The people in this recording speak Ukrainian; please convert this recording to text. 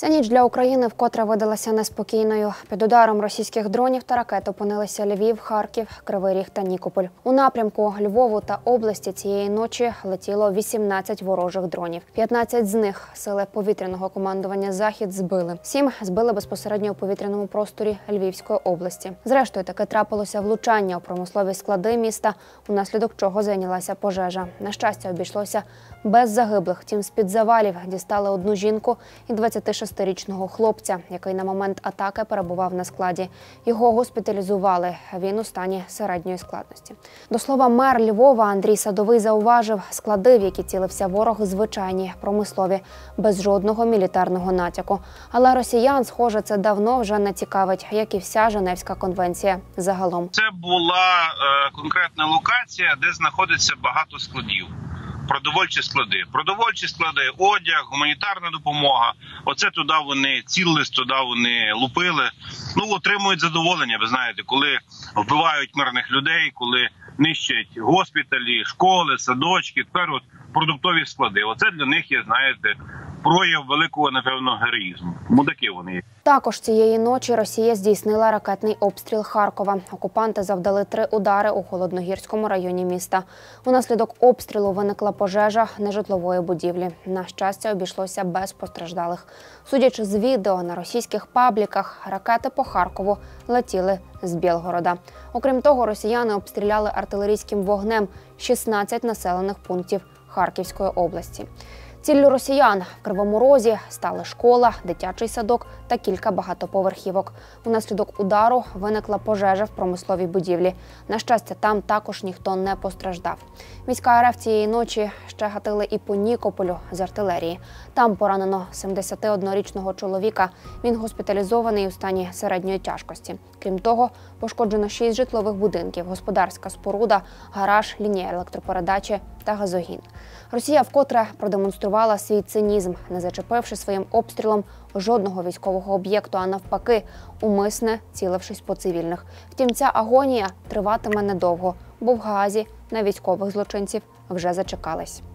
Ця ніч для України вкотре видалася неспокійною. Під ударом російських дронів та ракет опинилися Львів, Харків, Кривий Ріг та Нікополь. У напрямку Львову та області цієї ночі летіло 18 ворожих дронів. 15 з них сили повітряного командування «Захід» збили. 7 збили безпосередньо у повітряному просторі Львівської області. Зрештою, таке трапилося влучання у промислові склади міста, унаслідок чого зайнялася пожежа. На щастя, обійшлося без загиблих. Втім, з-під завалів дістали одну жінку і 26-річного хлопця, який на момент атаки перебував на складі. Його госпіталізували. Він у стані середньої складності. До слова, мер Львова Андрій Садовий зауважив, склади, в які цілився ворог, звичайні, промислові, без жодного мілітарного натяку. Але росіян, схоже, це давно вже не цікавить, як і вся Женевська конвенція загалом. Це була конкретна локація, де знаходиться багато складів. Продовольчі склади, одяг, гуманітарна допомога. Оце туди вони цілились, туди вони лупили. Отримують задоволення, ви знаєте, коли вбивають мирних людей, коли нищать госпіталі, школи, садочки, тепер от продуктові склади. Оце для них є, знаєте, прояв великого, напевно, героїзму. Мудаки вони є. Також цієї ночі Росія здійснила ракетний обстріл Харкова. Окупанти завдали 3 удари у Холодногірському районі міста. Унаслідок обстрілу виникла пожежа нежитлової будівлі. На щастя, обійшлося без постраждалих. Судячи з відео, на російських пабліках ракети по Харкову летіли з Білгорода. Окрім того, росіяни обстріляли артилерійським вогнем 16 населених пунктів Харківської області. Ціллю росіян в Кривому Розі стали школа, дитячий садок та кілька багатоповерхівок. Унаслідок удару виникла пожежа в промисловій будівлі. На щастя, там також ніхто не постраждав. Війська РФ цієї ночі ще гатили і по Нікополю з артилерії. Там поранено 71-річного чоловіка. Він госпіталізований у стані середньої тяжкості. Крім того, пошкоджено 6 житлових будинків, господарська споруда, гараж, лінія електропередачі та газогін. Росія вкотре продемонструвала свій цинізм, не зачепивши своїм обстрілом жодного військового об'єкту, а навпаки, умисне цілившись по цивільних. Втім, ця агонія триватиме недовго, бо в Гаазі на військових злочинців вже зачекались.